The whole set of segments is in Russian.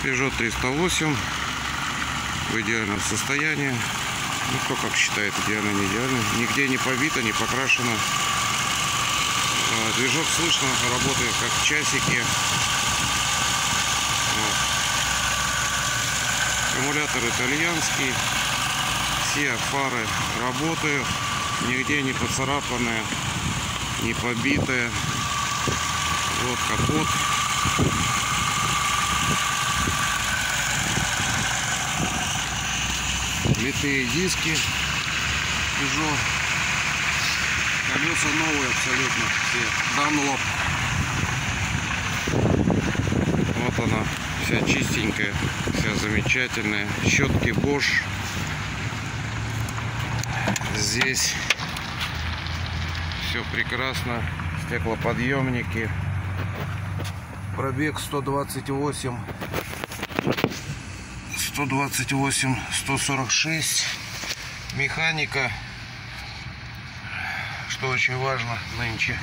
Peugeot 308 в идеальном состоянии. Ну, кто как считает, идеально, не идеально. Нигде не побито, не покрашено. Движок слышно, работает как часики. Вот. Аккумулятор итальянский. Все фары работают. Нигде не поцарапанные, не побитые. Вот капот. Литые диски Peugeot. Колеса новые абсолютно все. Dunlop. Вот она, вся чистенькая, вся замечательная. Щетки Bosch. Здесь все прекрасно. Стеклоподъемники. Пробег 128. 146. Механика, что очень важно нынче.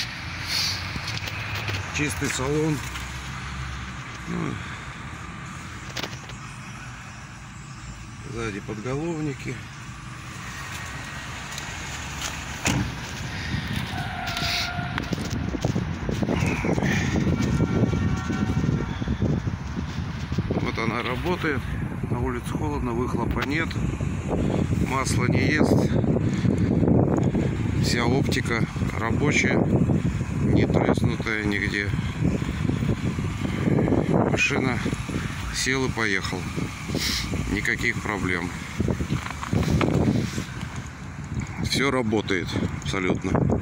Чистый салон. Сзади подголовники. Вот она работает. На улице холодно, выхлопа нет, масло не ест, вся оптика рабочая, не треснутая нигде. Машина сел и поехал, никаких проблем. Все работает абсолютно.